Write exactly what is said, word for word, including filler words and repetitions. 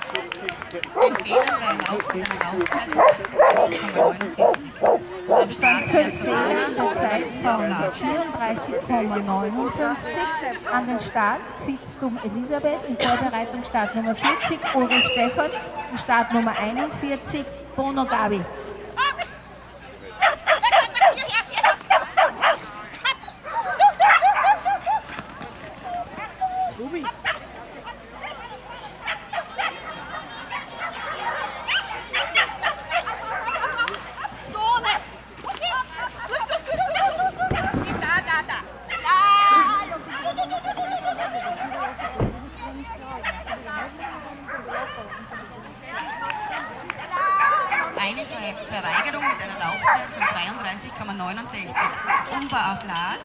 Ein Fehler bei einer Lauf mit einer Laufzeit von neunundsiebzig Komma neunundsiebzig. Am Start fährt Divana der Zeit von vierunddreißig Komma neunundfünfzig. An den Start Fixtum Elisabeth, in Vorbereitung Start Nummer vierzig, Ulrich Stefan, in Start Nummer einundvierzig, Bono Gabi. Eine Verweigerung mit einer Laufzeit von zweiunddreißig Komma neunundsechzig. Umbau auf Lad.